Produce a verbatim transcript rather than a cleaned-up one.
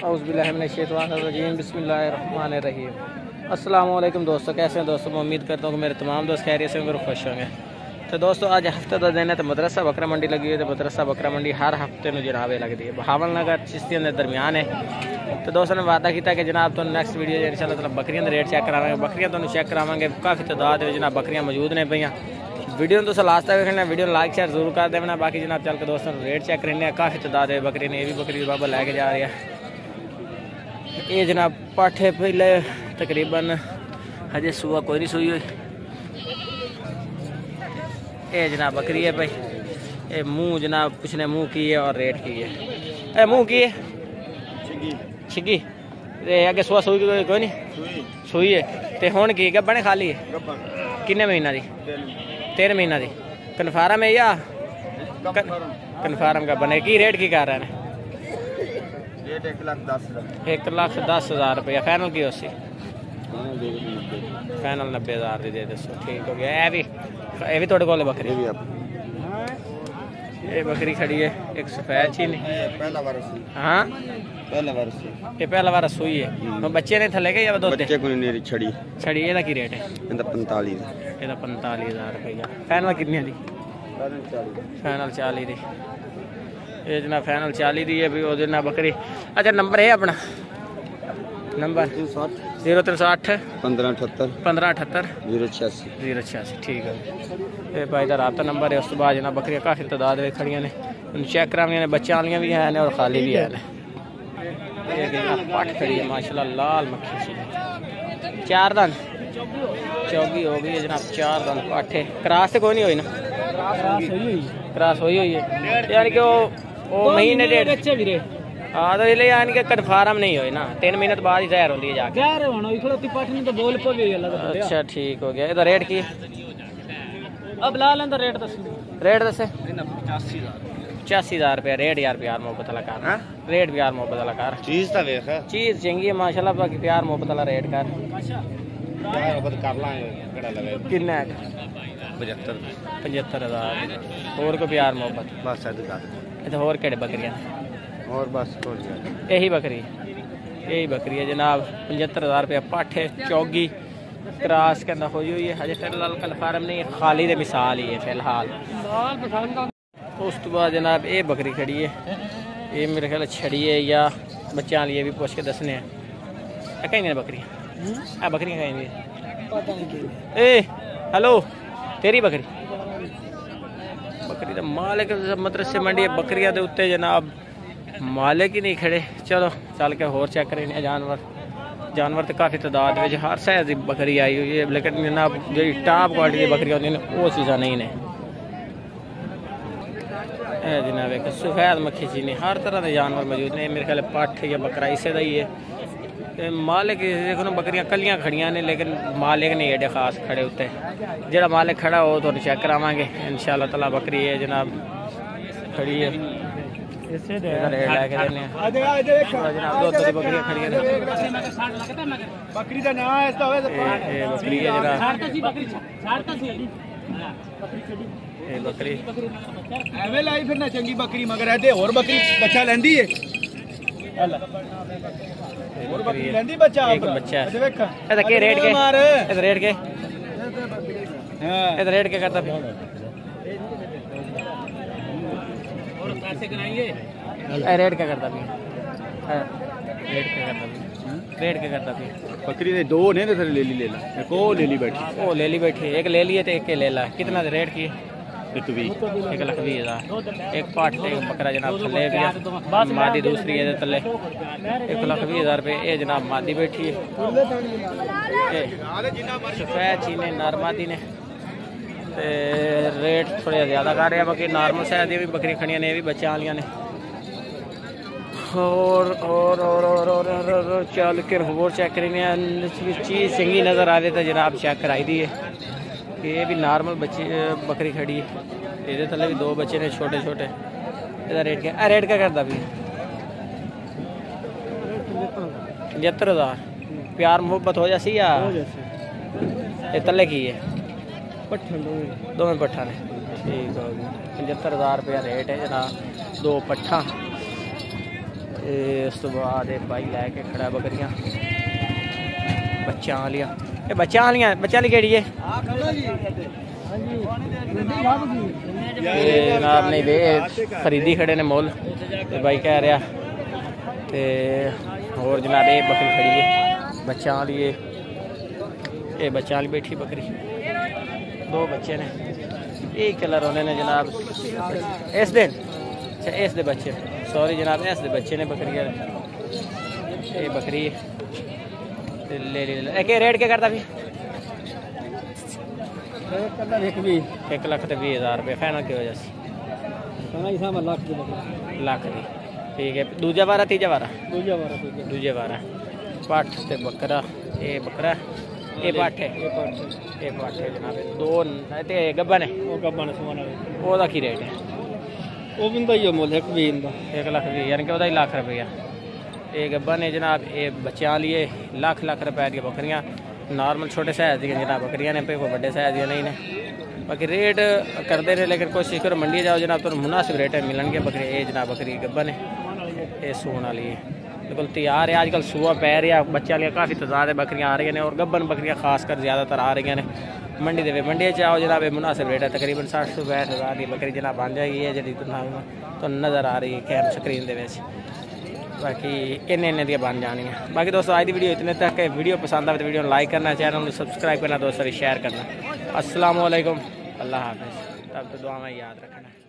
औज़ुबिल्लाहिमिनश्शैतानिर्रजीम बिस्मिल्लाहिर्रहमानिर्रहीम। अस्सलाम वालेकुम दोस्तों, कैसे हैं दोस्तों? मैं उम्मीद करता हूँ कि मेरे तमाम दोस्त खैरियत से होंगे और खुश होंगे। तो दोस्तों आज हफ्ते का दिन है तो मदरसा बकरा मंडी लगी हुई है। तो मदरसा बकरा मंडी हर हफ्ते में जनाब लगती है, बहावल नगर चिश्तियों के दरमियान है। तो दोस्तों ने वादा किया कि जनाब तो नेक्स्ट वीडियो इंशाल्लाह ताला बकरियों के रेट चेक कराएंगे, बकरियां तो चेक करावेंगे। काफ़ी तादाद में जनाब बकरियां मौजूद ने पई। वीडियो तो लास्ट तक देखना, वीडियो लाइक शेयर जरूर कर देना। बाकी जनाब चल के दोस्तों रेट चेक करने काफ़ी तादाद है बकरी ने, ये भी बकरी बाबा लैके जा रही है। ये जनाब पाठे पहले तकरीबन हजे सुआ कोई नहीं सुई हुई। ये जनाब बकरी है भाई, ये मुँह जनाब पिछले मुँह की है और रेट की है। ए मुँह की है छिगी ते अगे सुआ सुई कोई कोई नहीं सुई है। ते हुण की गब्बन खाली है किन्ने महीना दी? तेरह महीना दी कन्फर्म है या कन्फर्म का बने? की रेट की कर रहे हैं? एक लाख दस एक लाख दस हज़ार रुपया फाइनल की उसी फाइनल नब्बे हज़ार दी दे दसो। ठीक हो गया। ये भी ये भी थोड़े कोल बकरी ये बकरी खड़ी है एक सफेद चीनी। हाँ पहला बार ये पहला बार सुई है। बच्चे ने थले के या दो बच्चे को नहीं छड़ी छड़ी ये की रेट है? ਇਹਦਾ पैंतालीस ਇਹਦਾ पैंतालीस हज़ार रुपया। फाइनल कितनी दी? फाइनल चालीस दी। ये जनाब फाइनल चालीस दी है भी वो ना बकरी। अच्छा नंबर है अपना? नंबर जीरो तीन सौ अठ पंद्रह अठहत्तर पंद्रह अठहत्तर जीरो छियासी जीरो छियासी। ठीक है। ये भाई का राबता नंबर है। उस बाद जनाब बकरियाँ काफ़ी तादाद में खड़िया ने, चेक करानिया ने, बच्चे वालियाँ भी हैं और खाली भी है। पट खड़ी है माशाल्लाह लाल मक्खी सी। चार दन चौगी हो गई है जनाब, चार दन पाठे। क्रॉस तो कोई नहीं हुई ना? क्रॉस हुई हुई है यानी कि वो वो महीने डेढ़ बच्चे भी रहे। हाँ तो इसलिए यानी कि कन्फर्म नहीं हुई ना, तीन महीने तो बाद ही तैयार होती है जाके। अच्छा ठीक हो गया। इधर रेट की अब ला लें रेट दस रेट दसे पचासी हज़ार रुपया रेट यार प्यार मोहब्बत वाला कार रेट भी यार मोहब्बत वाला कार चीज तो वेख चीज चंगी है माशाल्लाह। बाकी प्यार मोहब्बत वाला रेट कर कर लांगे किन्ना है? पचहत्तर पचहत्तर हज़ार और को प्यार मोहब्बत बस इधर होर केड़े बकरियां और बस यही बकरी यही बकरी है जनाब। पचहत्तर हज़ार रुपया पाठे चौगी क्रॉस के अंदर हुई हुई है। हजे फिलहाल कन्फर्म नहीं है, खाली दे मिसाल ही है फिलहाल। उस तो बाद जनाब ये बकरी खड़ी है, ये मेरे ख्याल छड़ी है या बच्चे वाली है भी पूछ के दसने हैं। कहीं बकरी आ बकरियाँ कहीं ए हेलो तेरी बकरी बकरी तो मालिक मदरसे मंडी है। बकरियां के उत्ते जनाब मालिक ही नहीं खड़े। चलो चल के होर चेक करें। जानवर जानवर तो काफ़ी तादाद में हर साइज की बकरी आई हुई है, लेकिन जनाब जी टॉप क्वालिटी की बकरियां होती हैं वो चीज़ा नहीं ने। जनाब एक सफेद मक्खी चीनी हर तरह के जानवर मौजूद ने। मेरे ख्याल पठ या बकरा इसे का ही है। मालिक देखो ना बकरियां कलियां खड़ियां ने, लेकिन मालिक नहीं एडे खास खड़े उत्ते। जो मालिक खड़ा हो तो चेक करावांगे इंशाल्लाह ताला। बकरी है जनाब खड़ी है बकरी का नाम है बकरी है बकरी एवें लाई फिर ना चंगी बकरी मगर है और बकरी बच्चा लेंदी है और बकरी लेंदी बच्चा एक बच्चा है। ऐसा के रेट के ऐसा रेट के ऐसा रेट के करता रेट क्या करता भी रेट क्या करता भी रेट क्या करता भी बकरी ने दो ने तो ले ली ले ला एक ओ ले ली बैठी ओ ले ली बैठी एक ले लिए तो एक के ले ला। कितना रेट की? एक भी एक लाख बीस हज़ार। एक पाठ एक बकरा जनाब थले गया, मादी दूसरी है तले एक लाख बीस हज़ार रुपये। ये जनाब मादी बैठी है सफेद चीने नारमादी ने ते रेट थोड़े ज़्यादा कर रहे हैं। बाकी नॉर्मल साइज दी भी बकरी खड़ियां ने, भी बच्चे वालियां ने। और और और और और और चल के होर चेक करें चीज़ चंगी नज़र आ रही तो जनाब चेक कराई दी है। ये भी नॉर्मल बच्ची बकरी खड़ी है, ये थले भी दो बच्चे ने छोटे छोटे। इसका रेट क्या रेट क्या करता भी? पचहत्तर हज़ार। प्यार मोहब्बत हो जासी या ये तले की है? दो पट्ठा ने। ठीक हो गया। पचहत्तर हज़ार रुपया रेट है जनाब, दो पट्ठा उस तो बाद भाई लैके खड़ा बकरियां बच्चा वालियां, ये बच्चा वालियां बच्चा वाली केड़ी है जनाब? नहीं दे खरीदी खड़े ने मोल भाई कह रहा। तो और जनाब ये बकरी खड़ी है बच्चा वाली, ये बच्चा वाली बैठी बकरी, दो बच्चे ने, एक कलर होने ने जनाब इस दिन। अच्छा इस दे बच्चे, सॉरी जनाब इस दे बच्चे ने बकरी, ये बकरी ले ले ले के रेट क्या करता भी? एक लाख तो बीस हज़ार रुपये फाइनल की वजह से लाख दी। ठीक है दूजा बारह तीजा बारह दूजे बारह पठ ते बकरा, ये बकरा ये पठ है, ये पठ है जनाब दो ते गब्बन है, ओदा की रेट है? वो भी मुल एक भी एक लाख भी यानी कि लाख रुपया। ये गब्बन है जनाब, ये बच्चों लिए लाख लाख रुपए दी बकरियां, नॉर्मल छोटे साइज दी जनाब बकरियां ने, पे कोई बड़े साइज दी नहीं ने। बाकी रेट करते रहे लेकिन कोशिश करो मंडी जाओ जनाब तो मुनासिब रेट मिलन बकरी। ये जनाब बकरी गब्बन है, ये सून वाली है बिल्कुल तैयार है। आजकल सूआ पै रहा, बच्चा लिया काफ़ी तादाद है बकरियां आ रही हैं और गब्बन बकरियां खासकर ज़्यादातर आ रही हैं मंडी दे। मंडी जाओ जनाब मुनासिब रेट है, तकरीबन साठ सौ पैंठ हज़ार की बकरी जनाब बन जाएगी है जी तो नज़र आ रही है खैर स्क्रीन दे विच। बाकी इन्ने इन्ने दी बन जानी है। बाकी दोस्तों आज की वीडियो इतने तक है। वीडियो पसंद आए तो वीडियो लाइक करना, चैनल को सब्सक्राइब करना, दोस्तों शेयर करना। अस्सलाम वालेकुम, अल्लाह हाफ़िज़, तब तो दुआ में याद रखना।